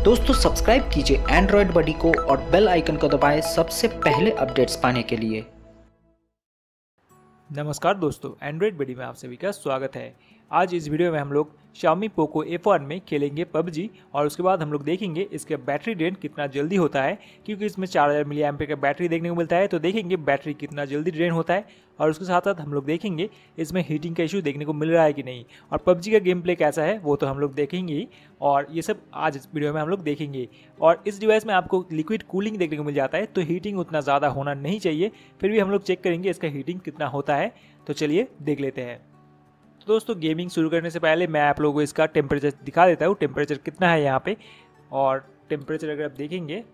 दोस्तों सब्सक्राइब कीजिए एंड्रॉयड बडी को और बेल आइकन को दबाएं सबसे पहले अपडेट्स पाने के लिए। नमस्कार दोस्तों, एंड्रॉयड बडी में आप सभी का स्वागत है। आज इस वीडियो में हम लोग Xiaomi Poco F1 में खेलेंगे PUBG और उसके बाद हम लोग देखेंगे इसका बैटरी ड्रेन कितना जल्दी होता है, क्योंकि इसमें 4000 मिली एम्पेयर का बैटरी देखने को मिलता है। तो देखेंगे बैटरी कितना जल्दी ड्रेन होता है और उसके साथ साथ हम लोग देखेंगे इसमें हीटिंग का इशू देखने को मिल रहा है कि नहीं, और PUBG का गेम प्ले कैसा है वो तो हम लोग देखेंगे ही। और ये सब आज इस वीडियो में हम लोग देखेंगे। और इस डिवाइस में आपको लिक्विड कूलिंग देखने को मिल जाता है, तो हीटिंग उतना ज़्यादा होना नहीं चाहिए, फिर भी हम लोग चेक करेंगे इसका हीटिंग कितना होता है। तो चलिए देख लेते हैं। तो दोस्तों गेमिंग शुरू करने से पहले मैं आप लोगों को इसका टेम्परेचर दिखा देता हूँ, टेम्परेचर कितना है यहाँ पे। और टेम्परेचर अगर आप देखेंगे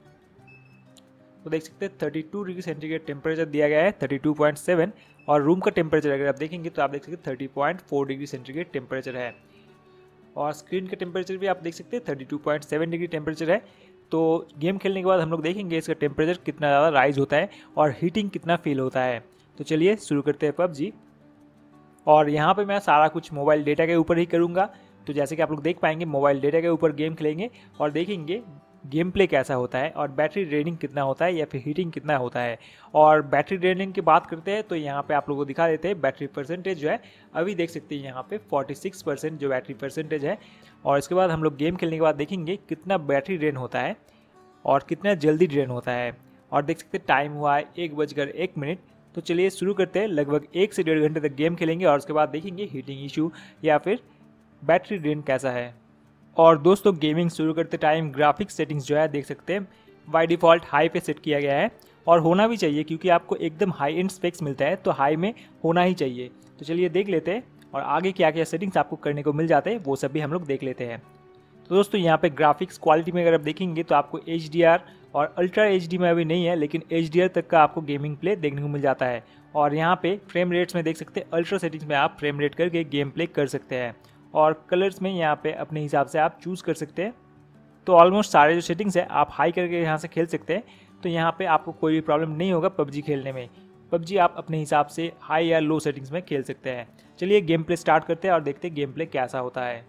तो देख सकते हैं 32 डिग्री सेंटीग्रेड टेम्परेचर दिया गया है, 32.7। और रूम का टेम्परेचर अगर आप देखेंगे तो आप देख सकते हैं 30.4 डिग्री सेंटीग्रेड टेम्परेचर है। और स्क्रीन का टेम्परेचर भी आप देख सकते हैं 32.7 डिग्री टेम्परेचर है। तो गेम खेलने के बाद हम लोग देखेंगे इसका टेम्परेचर कितना ज़्यादा राइज होता है और हीटिंग कितना फील होता है। तो चलिए शुरू करते हैं PUBG। और यहाँ पे मैं सारा कुछ मोबाइल डेटा के ऊपर ही करूँगा। तो जैसे कि आप लोग देख पाएंगे मोबाइल डेटा के ऊपर गेम खेलेंगे और देखेंगे गेम प्ले कैसा होता है और बैटरी ड्रेनिंग कितना होता है या फिर हीटिंग कितना होता है। और बैटरी ड्रेनिंग की बात करते हैं तो यहाँ पे आप लोगों को दिखा देते हैं बैटरी परसेंटेज जो है, अभी देख सकते हैं यहाँ पे 46% जो बैटरी परसेंटेज है। और इसके बाद हम लोग गेम खेलने के बाद देखेंगे कितना बैटरी ड्रेन होता है और कितना जल्दी ड्रेन होता है। और देख सकते हैं टाइम हुआ है 1:01। तो चलिए शुरू करते हैं। लगभग 1 से 1.5 घंटे तक गेम खेलेंगे और उसके बाद देखेंगे हीटिंग इशू या फिर बैटरी ड्रेन कैसा है। और दोस्तों गेमिंग शुरू करते टाइम ग्राफिक्स सेटिंग्स जो है देख सकते हैं बाय डिफ़ॉल्ट हाई पे सेट किया गया है, और होना भी चाहिए क्योंकि आपको एकदम हाई एंड स्पेक्स मिलता है, तो हाई में होना ही चाहिए। तो चलिए देख लेते हैं और आगे क्या क्या सेटिंग्स आपको करने को मिल जाते हैं वो सब भी हम लोग देख लेते हैं। तो दोस्तों यहाँ पे ग्राफिक्स क्वालिटी में अगर आप देखेंगे तो आपको HDR और अल्ट्रा HD में अभी नहीं है, लेकिन HDR तक का आपको गेमिंग प्ले देखने को मिल जाता है। और यहाँ पे फ्रेम रेट्स में देख सकते हैं अल्ट्रा सेटिंग्स में आप फ्रेम रेट करके गेम प्ले कर सकते हैं। और कलर्स में यहाँ पे अपने हिसाब से आप चूज़ कर सकते हैं। तो ऑलमोस्ट सारे जो सेटिंग्स है आप हाई करके यहाँ से खेल सकते हैं, तो यहाँ पे आपको कोई भी प्रॉब्लम नहीं होगा PUBG खेलने में। PUBG आप अपने हिसाब से हाई या लो सेटिंग्स में खेल सकते हैं। चलिए गेम प्ले स्टार्ट करते हैं और देखते हैं गेम प्ले कैसा होता है।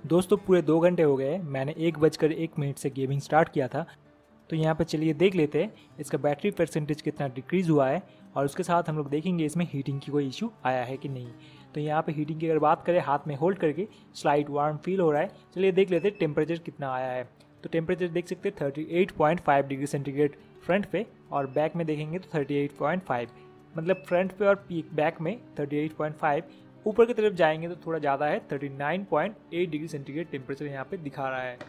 दोस्तों पूरे 2 घंटे हो गए, मैंने 1:01 से गेमिंग स्टार्ट किया था। तो यहाँ पे चलिए देख लेते हैं इसका बैटरी परसेंटेज कितना डिक्रीज़ हुआ है, और उसके साथ हम लोग देखेंगे इसमें हीटिंग की कोई इशू आया है कि नहीं। तो यहाँ पे हीटिंग की अगर बात करें, हाथ में होल्ड करके स्लाइट वार्म फील हो रहा है। चलिए देख लेते हैं टेम्परेचर कितना आया है। तो टेम्परेचर देख सकते हैं 38.5 डिग्री सेंटीग्रेड फ्रंट पे, और बैक में देखेंगे तो 38.5, मतलब फ्रंट पे और बैक में 38.5। ऊपर की तरफ जाएंगे तो थोड़ा ज़्यादा है, 39.8 डिग्री सेंटीग्रेड टेम्परेचर यहाँ पे दिखा रहा है।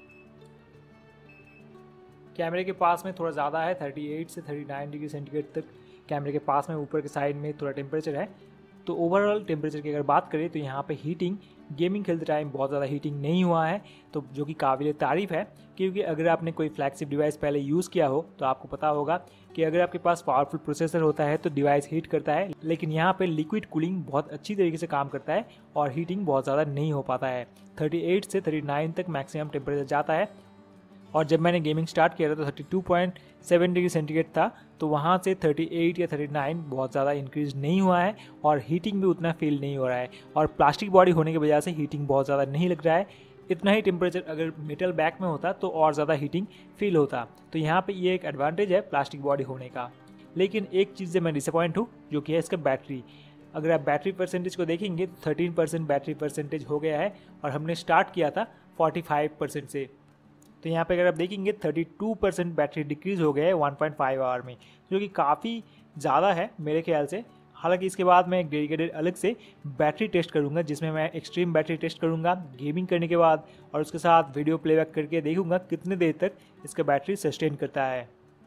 कैमरे के पास में थोड़ा ज़्यादा है, 38 से 39 डिग्री सेंटीग्रेड तक कैमरे के पास में ऊपर के साइड में थोड़ा टेम्परेचर है। तो ओवरऑल टेम्परेचर की अगर बात करें तो यहाँ पे हीटिंग गेमिंग खेलते टाइम बहुत ज़्यादा हीटिंग नहीं हुआ है, तो जो कि काबिल तारीफ़ है। क्योंकि अगर आपने कोई फ्लैगशिप डिवाइस पहले यूज़ किया हो तो आपको पता होगा कि अगर आपके पास पावरफुल प्रोसेसर होता है तो डिवाइस हीट करता है, लेकिन यहाँ पे लिक्विड कूलिंग बहुत अच्छी तरीके से काम करता है और हीटिंग बहुत ज़्यादा नहीं हो पाता है। 38 से 39 तक मैक्सिमम टेम्परेचर जाता है, और जब मैंने गेमिंग स्टार्ट किया था तो 32.7 डिग्री सेंटीग्रेड था, तो वहाँ से 38 या 39 बहुत ज़्यादा इंक्रीज नहीं हुआ है, और हीटिंग भी उतना फील नहीं हो रहा है। और प्लास्टिक बॉडी होने की वजह से हीटिंग बहुत ज़्यादा नहीं लग रहा है। इतना ही टेम्परेचर अगर मेटल बैक में होता तो और ज़्यादा हीटिंग फील होता। तो यहाँ पे ये एक एडवांटेज है प्लास्टिक बॉडी होने का। लेकिन एक चीज़ से मैं डिसअपॉइंट हूँ, जो कि है इसका बैटरी। अगर आप बैटरी परसेंटेज को देखेंगे तो 13% बैटरी परसेंटेज हो गया है, और हमने स्टार्ट किया था 45% से। तो यहाँ पे अगर आप देखेंगे 32% बैटरी डिक्रीज़ हो गया है 1.5 आवर में, जो कि काफ़ी ज़्यादा है मेरे ख्याल से। हालांकि इसके बाद मैं एक डेडिकेटेड अलग से बैटरी टेस्ट करूँगा, जिसमें मैं एक्सट्रीम बैटरी टेस्ट करूँगा गेमिंग करने के बाद, और उसके साथ वीडियो प्लेबैक करके देखूँगा कितने देर तक इसका बैटरी सस्टेन करता है।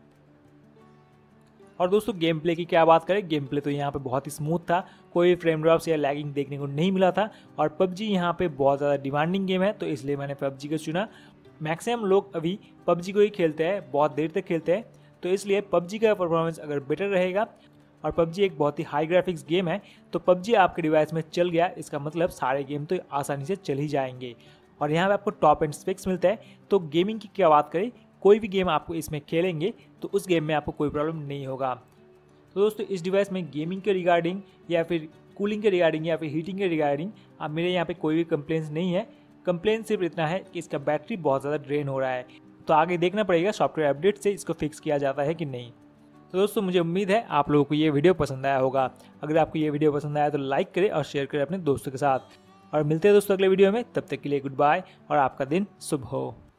और दोस्तों गेम प्ले की क्या बात करें, गेम प्ले तो यहाँ पे बहुत ही स्मूथ था, कोई फ्रेम ड्रॉप्स या लैगिंग देखने को नहीं मिला था। और पबजी यहाँ पे बहुत ज़्यादा डिमांडिंग गेम है, तो इसलिए मैंने पबजी को चुना। मैक्सिमम लोग अभी पबजी को ही खेलते हैं, बहुत देर तक खेलते हैं, तो इसलिए पबजी का परफॉर्मेंस अगर बेटर रहेगा, और पबजी एक बहुत ही हाई ग्राफिक्स गेम है, तो पबजी आपके डिवाइस में चल गया, इसका मतलब सारे गेम तो आसानी से चल ही जाएंगे। और यहाँ पे आपको टॉप एंड स्पेक्स मिलता है। तो गेमिंग की क्या बात करें, कोई भी गेम आपको इसमें खेलेंगे तो उस गेम में आपको कोई प्रॉब्लम नहीं होगा। तो दोस्तों इस डिवाइस में गेमिंग के रिगार्डिंग या फिर कूलिंग के रिगार्डिंग या फिर हीटिंग के रिगार्डिंग अब मेरे यहाँ पे कोई भी कंप्लेंट्स नहीं है। कंप्लेन सिर्फ इतना है कि इसका बैटरी बहुत ज़्यादा ड्रेन हो रहा है, तो आगे देखना पड़ेगा सॉफ्टवेयर अपडेट से इसको फिक्स किया जाता है कि नहीं। तो दोस्तों मुझे उम्मीद है आप लोगों को ये वीडियो पसंद आया होगा। अगर आपको ये वीडियो पसंद आया तो लाइक करें और शेयर करें अपने दोस्तों के साथ। और मिलते हैं दोस्तों अगले वीडियो में, तब तक के लिए गुड बाय और आपका दिन शुभ हो।